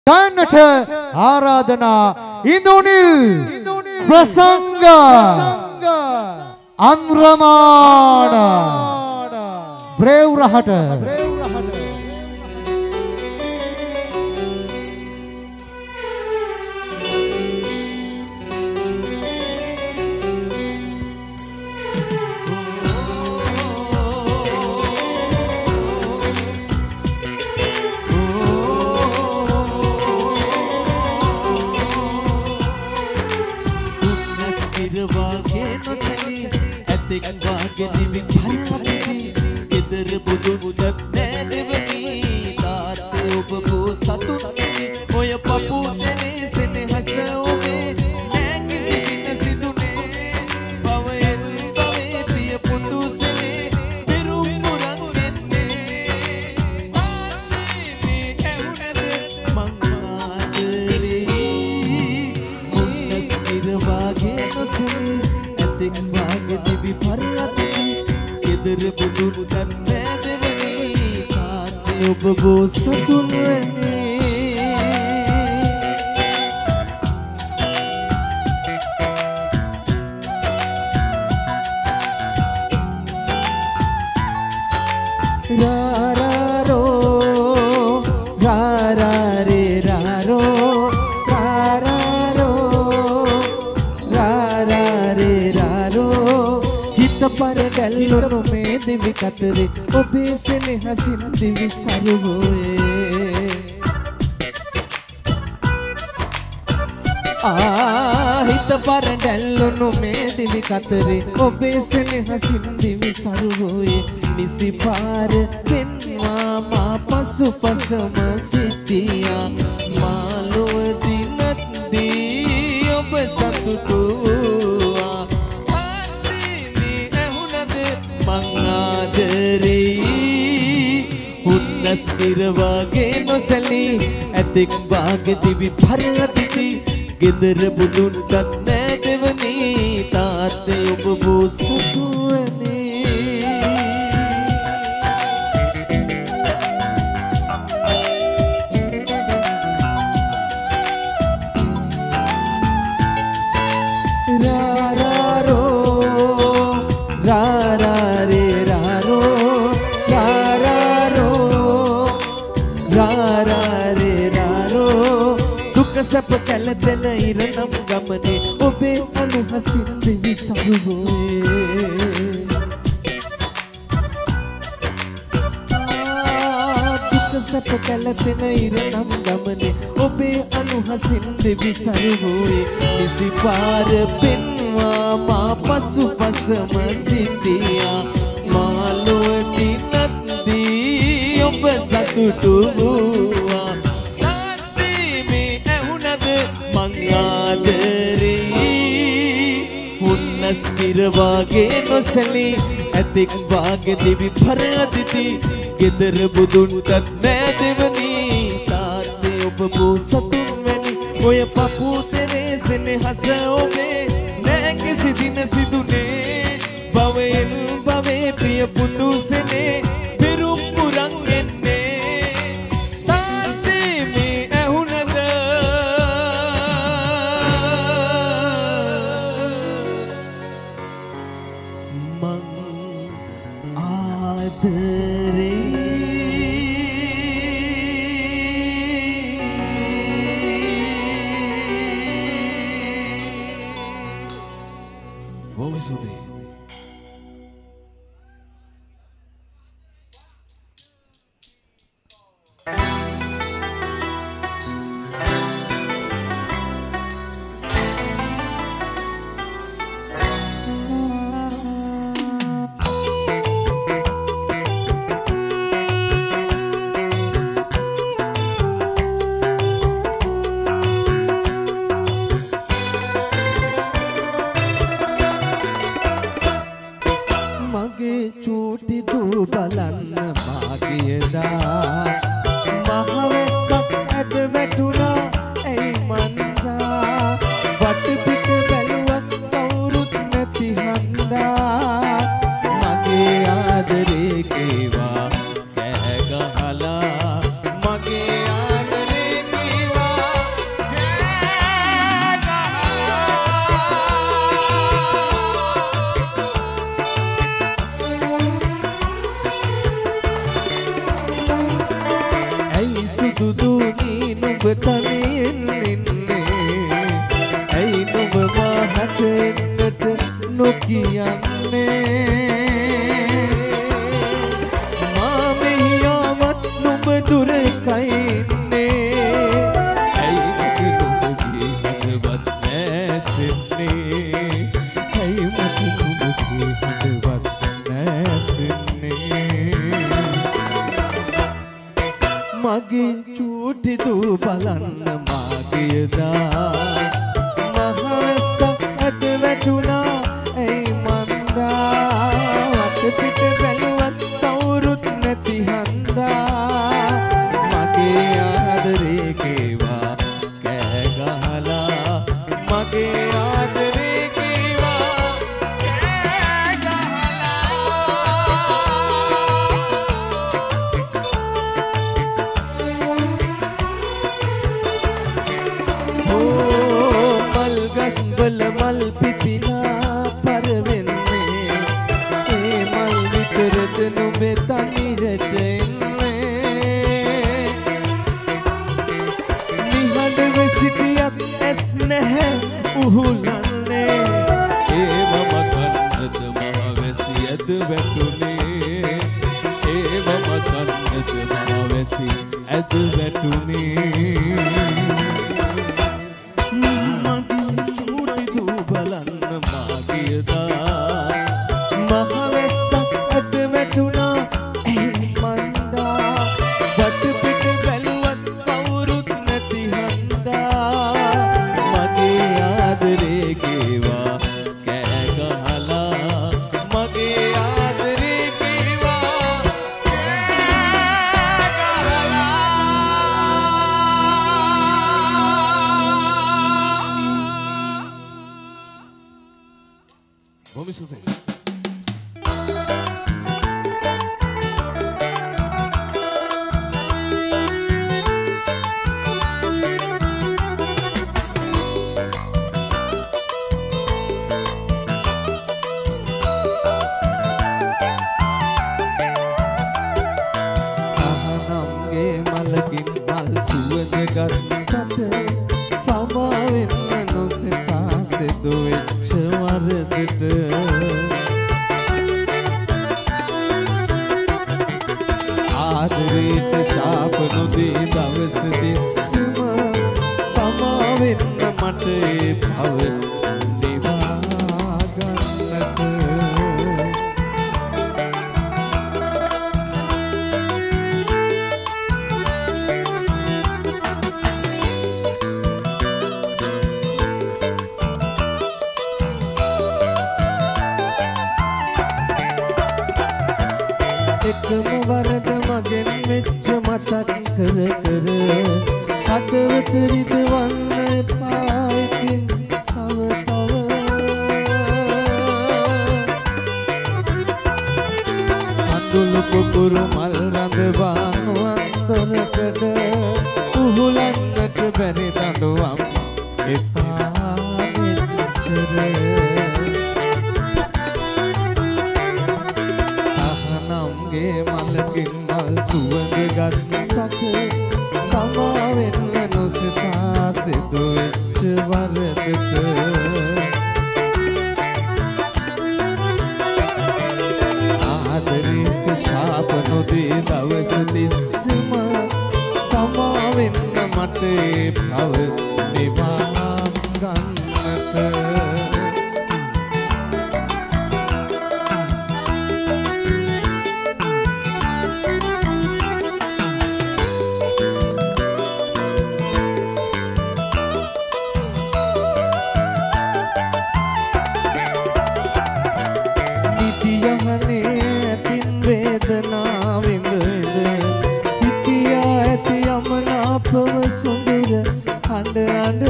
ගන්නට ආරාධනා ඉඳුනිල් ප්‍රසංග අන්රමාන බ්‍රේව්රහට නුඹ තනියෙන් ඉන්නේ ඇයි නුඹ මාහට එන්නට නොකියන්නේ මා මෙහි ආවත් නුඹ දුරකයි ඉන්නේ ඇයි මට නුඹගේ හදවත් නැසෙන්නේ ඇයි මට නුඹගේ හදවත් නැසෙන්නේ මගේ චූටි දූ බලන්න මාගියදා මහවැස්ස ඇට වැටුණා ඇයි මන්දා වට පිට බැලුවත් කවුරුත් නැති හන්දා මගේ ආදරේ කේවා කෑ ගහලා මගේ ආදරේ කේවා කෑ ගහලා මල් ගස් වල මල් පිපිලා පරවෙන්නේ ඒ මල් විතරද නුඹේ තනියට එන්නේ නිහඬව සිටියත් ඇස් නැහැ උහුලන්නේ ඒ මම කන්නද මහවැසි ඇද වැටුනේ ඒ මම කන්නද මහවැසි ඇද වැටුනේ බලන්න මාගියදා මහවැස්සක් ඇද වැටුණා ඇයි මන්දා වට පිට බැලුවත් කවුරුත් නැති හන්දා මගේ ආදරේ කේවා කෑ ගහලා මගේ ආදරේ කේවා කෑ ගහලා Vamos subir. Ahanamge malakin mal suwad gattata samaවෙන්න නොසිතා සිදු වෙච්ච වරදට ආදරේට ශාප නොදී දවස දිස්සම සමාවෙන්න මට ඒ භව නිවා ගන්නට එකම වරද මගෙන් වෙච්ච මතක් කර කර හදවත රිදවන්න එපා ඉතින් තව තව අඳුළු කුකුරු මල් රඳවාන අන්දරකට උහුලන්නට බැරි දඬුවම් එපා මෙච්චර මලකින් මල් සුවඳ ගත්තට සමාවෙන්න නොසිතා සිදු වෙච්ච වරදට ආදරේට ශාප නොදී දවස තිස්සම සමාවෙන්න මට ඒ භව නිවා ගන්නට සුන්දර අඬ අඬ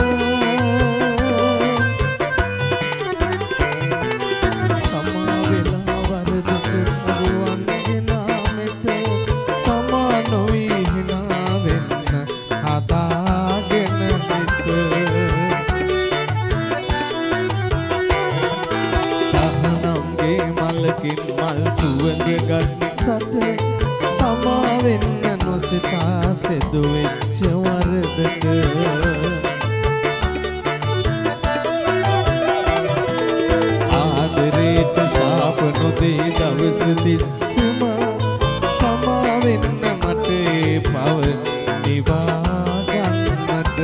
සමා වෙලා වරදට මුරුවන්ගේ නාමෙට තමා නොවී හිනා වෙන්න හදාගෙන හිට තහනම්ගේ මලකින් මල් සුවඳ ගත්තට සමා වෙන්න නොසිතා සිදු වෙච්ච හොඳට ආදරේට ශාප නොදේ දවස් තිස්සම සමාවෙන්න මට පව නිවා ගන්නට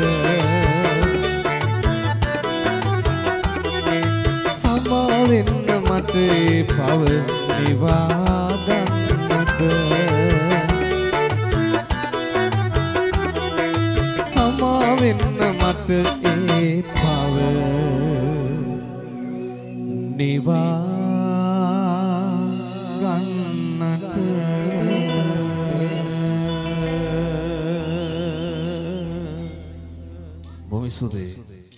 සමාවෙන්න මට පව නිවා ගන්නට සමාවෙන්න මට ඒ පව නිවා ගන්නට බොහොම ස්තුතියි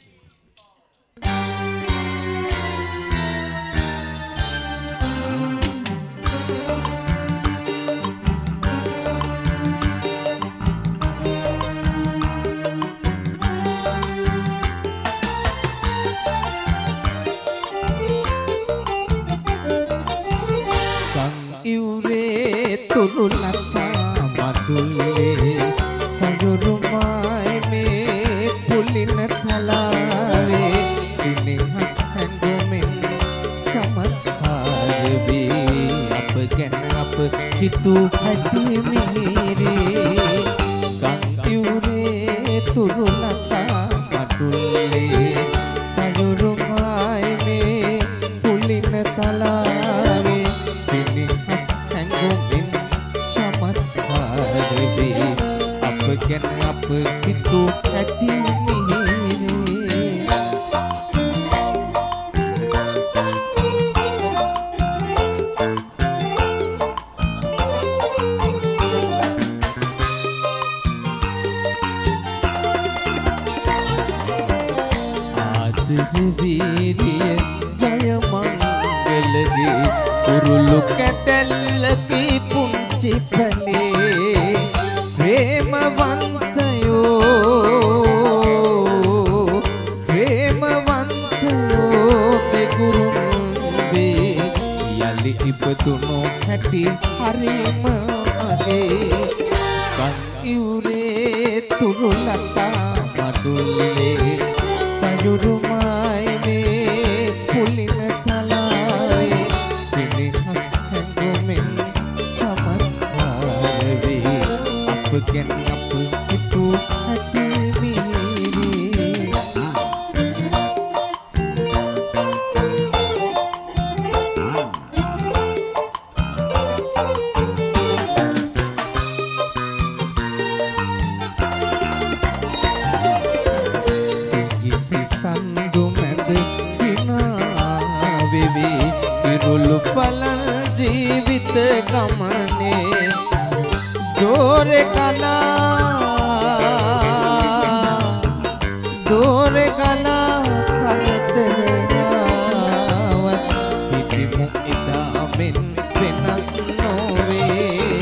මඩුල්ලේ සඳුරුමයි මේ පුලින තලාවේ සිනහස් හැඟුමෙන් චමත්කාර වේ අප ගැන අප හිතු හැටි මිහිරේ ගංගියුරේ තුරුලතා මඩුල්ලේ සඳුරුමයි මේ පුලින තලාවේ සිනහස් හැඟුමෙන් අප ගැන අප හිතු ඇති මිහිරේ ආදර වීරිය ජය මංගලගේ උරුළු කැටැල්ලකි පුංචි පැලේ ප්‍රේමවන්තයෝ දෙගුරුන් වේ යලි ඉපදුණු හැටි හරිම මගේ ගංගියුරේ තුරුලතා මඩුල්ලේ සයුරුමයි මේ පුලින තලාවේ සිනහස් හැඟුමෙන් චමත්කාර වේ අප ගැන අප හිතු ඇති මිහිරේ සිහිති සඳු මැද හිනා වෙවි ඉරුළු පලල් ජීවිත ගමනේ දෝරෙ කලා කරදරාවත් පිටිමු ඉදාමෙන් වෙනස් නොවේ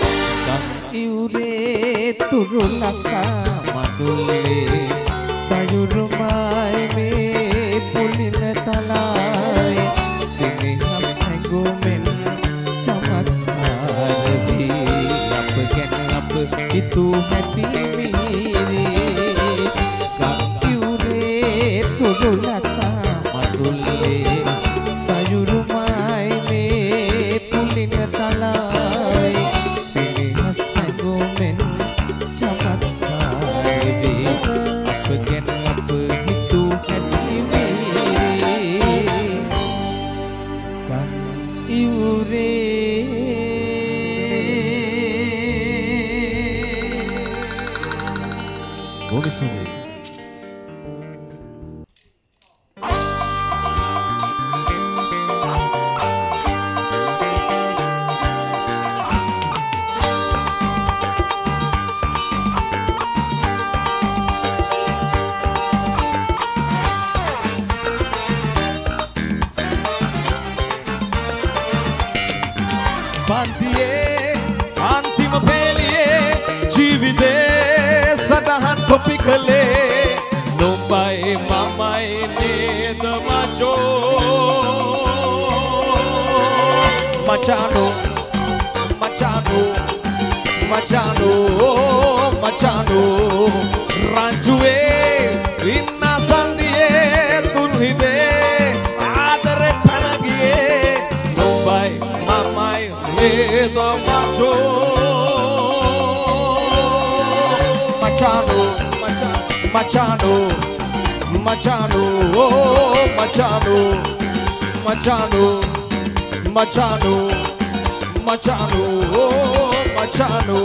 ගංගියුරේ තුරුලතා මඩුල්ලේ සයුරුමයි මේ පුලින තලාවේ සිනහස් හැඟුමෙන් චමත්කාර වේ අප ගැන අප හිතු හැටි මිහිරේ ගංගියුරේ තුරුලතා මඩුල්ලේ සයුරුමයි මේ පුලින තලාවේ සිනහස් හැඟුමෙන් චමත්කාර වේ අප ගැන අප හිතු හැටි මිහිරේ ගංගියුරේ Obviously. පන්තියේ අන්තිම පෙළියේ ජීවිතේ සටහන් කොපි කළේ නුඹයි මමයි නේද මචෝ මචානෝ මචානෝ මචානෝ මචානෝ රංචුවේ ඉන්න සන්දියේ තුන් හිතේ ආදරේ පැනගියේ නුඹයි මමයි නේද මචෝ Machado, Machado, Machado, oh, Machado, Machado, Machado, Machado, oh, Machado.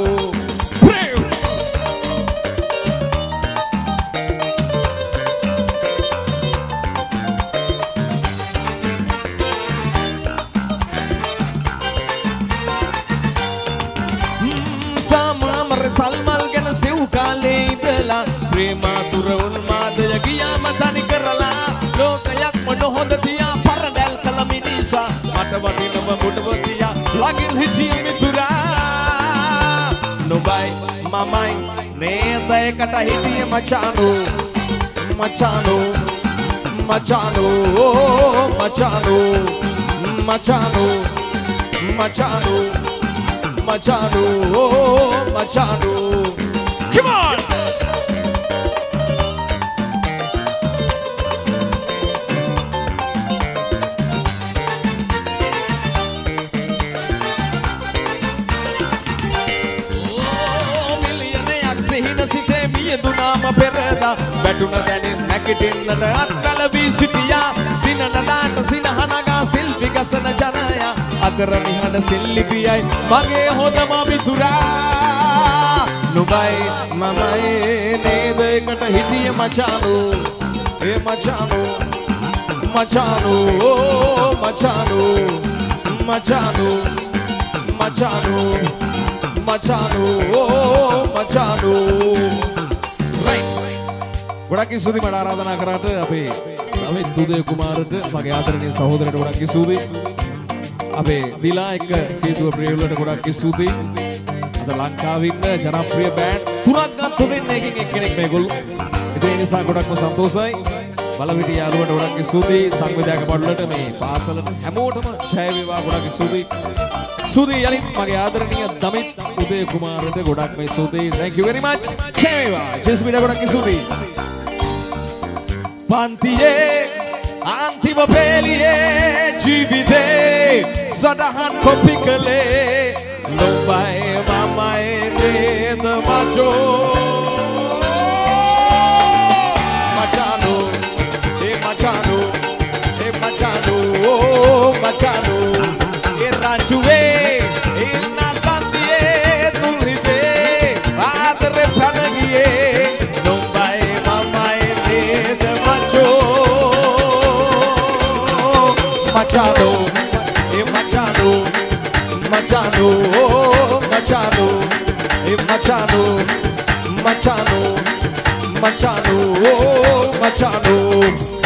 Salmal gana sev kale idala prema tura unmadaya giyam tani karala lokayak monohod tiya paradal kalaminisa mata wadinawa mudawatiya lagin hijiya mithura nubai mamai neda ekata hitiye machano machano machano machano machano machano Machado, oh, Machado. Come on! Oh, millionaire sehina sithe miyadunama perada batuna danin nakitinnata akkala visitiya dinanata sinahanaga selfie gasana janaya adara nihada selfiyai mage hodama bithura nubai mamai neda ekata hitiye machano e machano machano oh machano machano machano machano oh machano right ගොඩක් ස්තුතියි මට ආරාධනා කරාට අපේ සමිත් උදය කුමාරට මගේ ආදරණීය සහෝදරයට ගොඩක් ස්තුතියි අපේ විලායක සීතුව ප්‍රියවලට ගොඩක් ස්තුතියි අද ලංකාවේ ඉන්න ජනප්‍රිය බෑන්ඩ් තුනක් ගත්ත දෙන්න එකකින් එක්කෙනෙක් මේගොල්ලෝ ඒ නිසා ගොඩක්ම සන්තෝෂයි බලවිට යාළුවන්ට ගොඩක් ස්තුතියි සංවිධායක මණ්ඩලයට මේ පාසලට හැමෝටම ජය වේවා ගොඩක් ස්තුතියි ස්තුතියි යලිත් මගේ ආදරණීය දමිත් උදය කුමාරට ගොඩක්ම ස්තුතියි thank you very much ජය වේවා ජෙස්මිට ගොඩක් ස්තුතියි Pantiye, antima peliye, jivide, sadahan kopikale, nubai mamae ned macho. Machado, Machado, Machado, oh Machado, ranchuve, inna sandiye, tulhide, adre panagiye, nubai mamae ned Machado, Machado, Machado, oh, Machado, Machado, Machado, Machado, oh, Machado.